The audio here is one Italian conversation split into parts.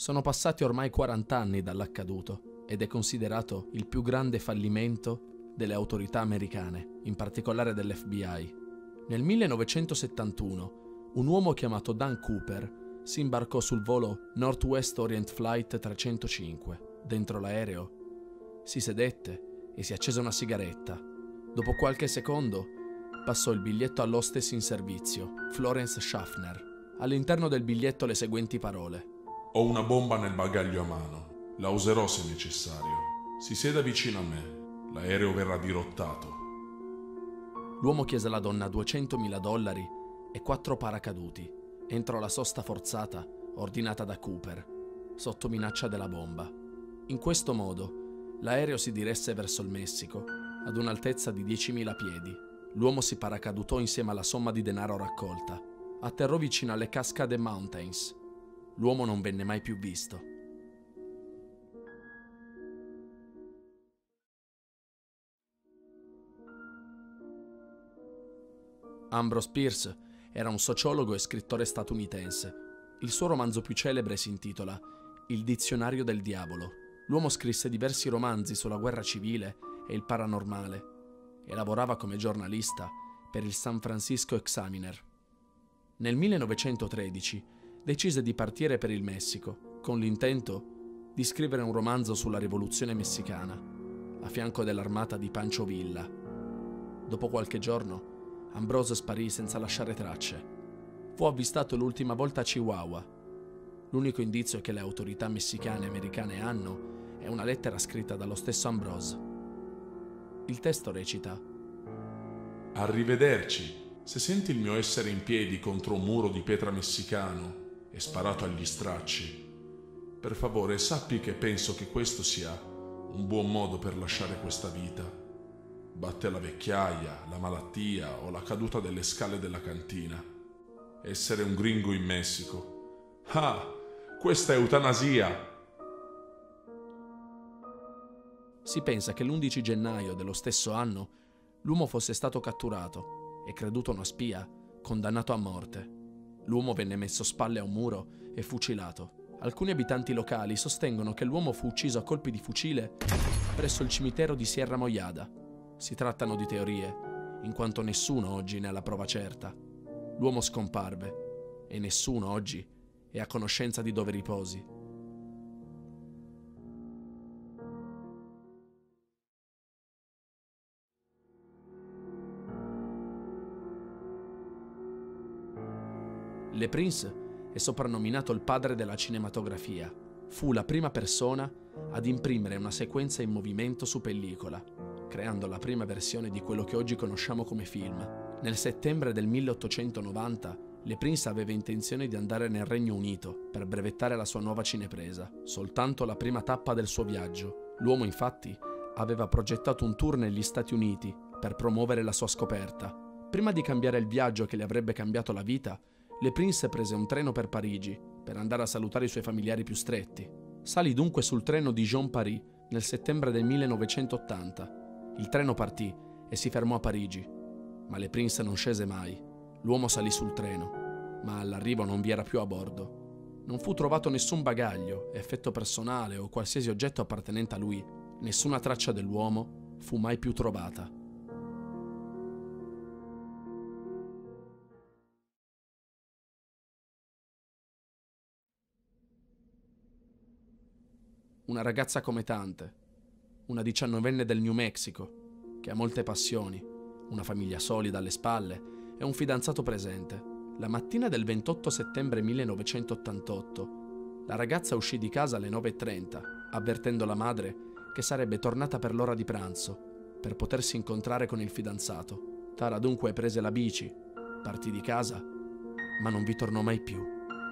Sono passati ormai 40 anni dall'accaduto ed è considerato il più grande fallimento delle autorità americane, in particolare dell'FBI. Nel 1971, un uomo chiamato Dan Cooper si imbarcò sul volo Northwest Orient Flight 305. Dentro l'aereo si sedette e si accese una sigaretta. Dopo qualche secondo passò il biglietto all'hostess in servizio, Florence Schaffner. All'interno del biglietto le seguenti parole: Ho una bomba nel bagaglio a mano. La userò se necessario. Si sieda vicino a me. L'aereo verrà dirottato. L'uomo chiese alla donna $200.000 e 4 paracaduti entro la sosta forzata ordinata da Cooper, sotto minaccia della bomba. In questo modo, l'aereo si diresse verso il Messico, ad un'altezza di 10.000 piedi. L'uomo si paracadutò insieme alla somma di denaro raccolta. Atterrò vicino alle Cascade Mountains. L'uomo non venne mai più visto. Ambrose Bierce era un sociologo e scrittore statunitense. Il suo romanzo più celebre si intitola Il dizionario del diavolo. L'uomo scrisse diversi romanzi sulla guerra civile e il paranormale e lavorava come giornalista per il San Francisco Examiner. Nel 1913 decise di partire per il Messico con l'intento di scrivere un romanzo sulla rivoluzione messicana a fianco dell'armata di Pancho Villa. Dopo qualche giorno Ambrose sparì senza lasciare tracce. Fu avvistato l'ultima volta a Chihuahua. L'unico indizio che le autorità messicane e americane hanno è una lettera scritta dallo stesso Ambrose. Il testo recita: Arrivederci. Se senti il mio essere in piedi contro un muro di pietra messicano e sparato agli stracci, per favore sappi che penso che questo sia un buon modo per lasciare questa vita. Batte la vecchiaia, la malattia o la caduta delle scale della cantina. Essere un gringo in Messico. Ah, questa è eutanasia! Si pensa che l'11 gennaio dello stesso anno l'uomo fosse stato catturato e, creduto una spia, condannato a morte. L'uomo venne messo spalle a un muro e fucilato. Alcuni abitanti locali sostengono che l'uomo fu ucciso a colpi di fucile presso il cimitero di Sierra Moyada. Si trattano di teorie, in quanto nessuno oggi ne ha la prova certa. L'uomo scomparve e nessuno oggi è a conoscenza di dove riposi. Le Prince è soprannominato il padre della cinematografia. Fu la prima persona ad imprimere una sequenza in movimento su pellicola, creando la prima versione di quello che oggi conosciamo come film. Nel settembre del 1890, Le Prince aveva intenzione di andare nel Regno Unito per brevettare la sua nuova cinepresa, soltanto la prima tappa del suo viaggio. L'uomo, infatti, aveva progettato un tour negli Stati Uniti per promuovere la sua scoperta. Prima di cambiare il viaggio che le avrebbe cambiato la vita, Le Prince prese un treno per Parigi per andare a salutare i suoi familiari più stretti. Salì dunque sul treno Dijon-Paris nel settembre del 1980. Il treno partì e si fermò a Parigi, ma Le Prince non scese mai. L'uomo salì sul treno, ma all'arrivo non vi era più a bordo. Non fu trovato nessun bagaglio, effetto personale o qualsiasi oggetto appartenente a lui. Nessuna traccia dell'uomo fu mai più trovata. Una ragazza come tante, una 19enne del New Mexico, che ha molte passioni, una famiglia solida alle spalle e un fidanzato presente. La mattina del 28 settembre 1988, la ragazza uscì di casa alle 9:30, avvertendo la madre che sarebbe tornata per l'ora di pranzo, per potersi incontrare con il fidanzato. Tara dunque prese la bici, partì di casa, ma non vi tornò mai più.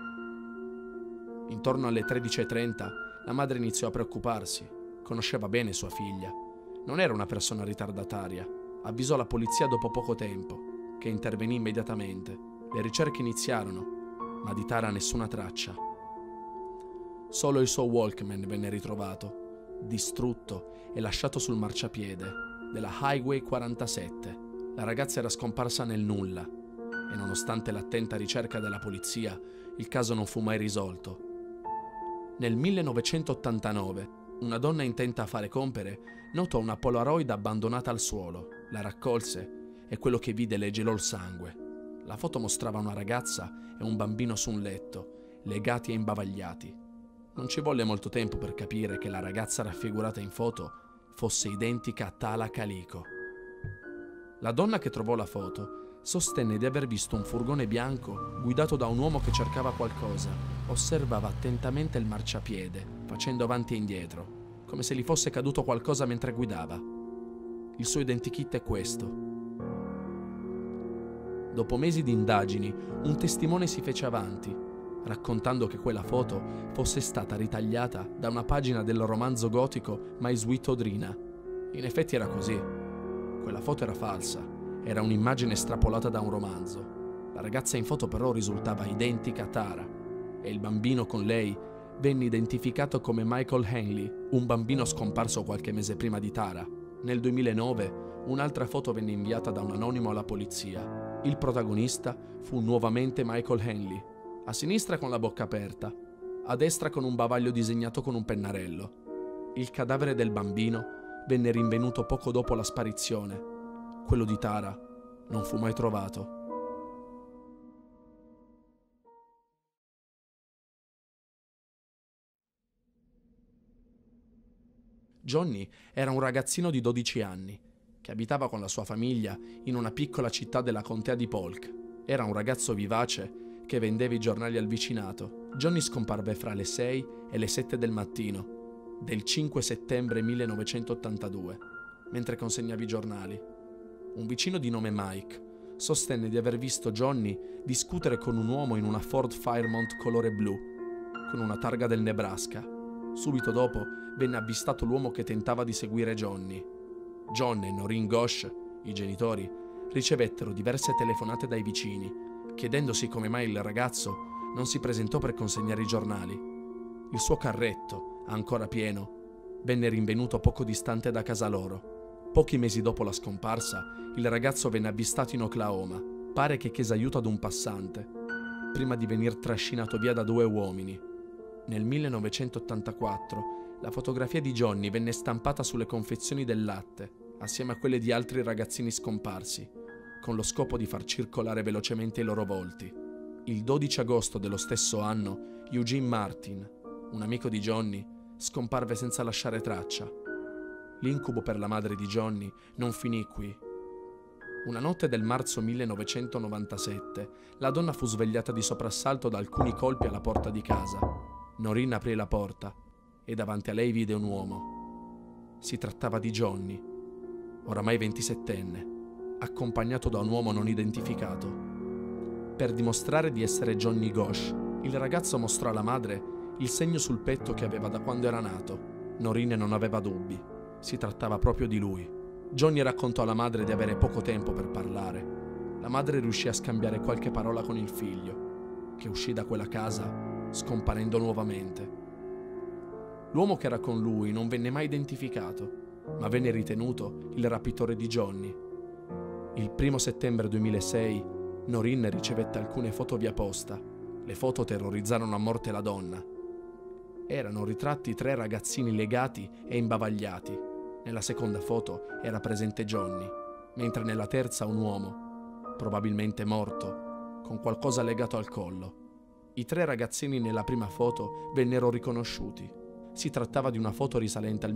Intorno alle 13:30, la madre iniziò a preoccuparsi. Conosceva bene sua figlia. Non era una persona ritardataria. Avvisò la polizia dopo poco tempo, che intervenì immediatamente. Le ricerche iniziarono, ma di Tara nessuna traccia. Solo il suo Walkman venne ritrovato, distrutto e lasciato sul marciapiede della Highway 47. La ragazza era scomparsa nel nulla e, nonostante l'attenta ricerca della polizia, il caso non fu mai risolto. Nel 1989, una donna intenta a fare compere notò una Polaroid abbandonata al suolo, la raccolse e quello che vide le gelò il sangue. La foto mostrava una ragazza e un bambino su un letto, legati e imbavagliati. Non ci volle molto tempo per capire che la ragazza raffigurata in foto fosse identica a Tala Kaliko. La donna che trovò la foto sostenne di aver visto un furgone bianco guidato da un uomo che cercava qualcosa. Osservava attentamente il marciapiede, facendo avanti e indietro, come se gli fosse caduto qualcosa mentre guidava. Il suo identikit è questo. Dopo mesi di indagini, un testimone si fece avanti, raccontando che quella foto fosse stata ritagliata da una pagina del romanzo gotico My Sweet Odrina. In effetti era così. Quella foto era falsa, era un'immagine estrapolata da un romanzo. La ragazza in foto però risultava identica a Tara e il bambino con lei venne identificato come Michael Henley, un bambino scomparso qualche mese prima di Tara. Nel 2009 un'altra foto venne inviata da un anonimo alla polizia. Il protagonista fu nuovamente Michael Henley, a sinistra con la bocca aperta, a destra con un bavaglio disegnato con un pennarello. Il cadavere del bambino venne rinvenuto poco dopo la sparizione. Quello di Tara non fu mai trovato. Johnny era un ragazzino di 12 anni che abitava con la sua famiglia in una piccola città della contea di Polk. Era un ragazzo vivace che vendeva i giornali al vicinato. Johnny scomparve fra le 6 e le 7 del mattino del 5 settembre 1982, mentre consegnava i giornali. Un vicino di nome Mike sostenne di aver visto Johnny discutere con un uomo in una Ford Fairmont colore blu, con una targa del Nebraska. Subito dopo venne avvistato l'uomo che tentava di seguire Johnny. John e Noreen Ghosh, i genitori, ricevettero diverse telefonate dai vicini, chiedendosi come mai il ragazzo non si presentò per consegnare i giornali. Il suo carretto, ancora pieno, venne rinvenuto poco distante da casa loro. Pochi mesi dopo la scomparsa, il ragazzo venne avvistato in Oklahoma. Pare che chiese aiuto ad un passante, prima di venir trascinato via da 2 uomini. Nel 1984, la fotografia di Johnny venne stampata sulle confezioni del latte, assieme a quelle di altri ragazzini scomparsi, con lo scopo di far circolare velocemente i loro volti. Il 12 agosto dello stesso anno, Eugene Martin, un amico di Johnny, scomparve senza lasciare traccia. L'incubo per la madre di Johnny non finì qui. Una notte del marzo 1997, la donna fu svegliata di soprassalto da alcuni colpi alla porta di casa. Noreen aprì la porta e davanti a lei vide un uomo. Si trattava di Johnny, oramai 27enne, accompagnato da un uomo non identificato. Per dimostrare di essere Johnny Ghosh, il ragazzo mostrò alla madre il segno sul petto che aveva da quando era nato. Noreen non aveva dubbi, si trattava proprio di lui. Johnny raccontò alla madre di avere poco tempo per parlare. La madre riuscì a scambiare qualche parola con il figlio, che uscì da quella casa scomparendo nuovamente. L'uomo che era con lui non venne mai identificato, ma venne ritenuto il rapitore di Johnny. Il 1 settembre 2006 Noreen ricevette alcune foto via posta. Le foto terrorizzarono a morte la donna. Erano ritratti 3 ragazzini legati e imbavagliati. Nella seconda foto era presente Johnny, mentre nella terza un uomo, probabilmente morto, con qualcosa legato al collo. I 3 ragazzini nella prima foto vennero riconosciuti. Si trattava di una foto risalente al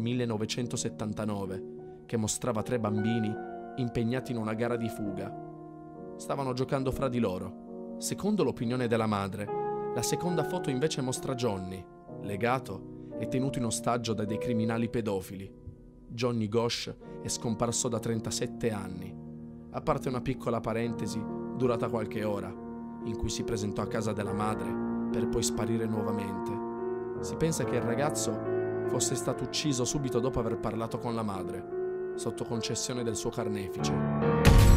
1979, che mostrava 3 bambini impegnati in una gara di fuga. Stavano giocando fra di loro. Secondo l'opinione della madre, la seconda foto invece mostra Johnny, legato e tenuto in ostaggio da dei criminali pedofili. Johnny Ghosh è scomparso da 37 anni, a parte una piccola parentesi durata qualche ora, in cui si presentò a casa della madre per poi sparire nuovamente. Si pensa che il ragazzo fosse stato ucciso subito dopo aver parlato con la madre, sotto concessione del suo carnefice.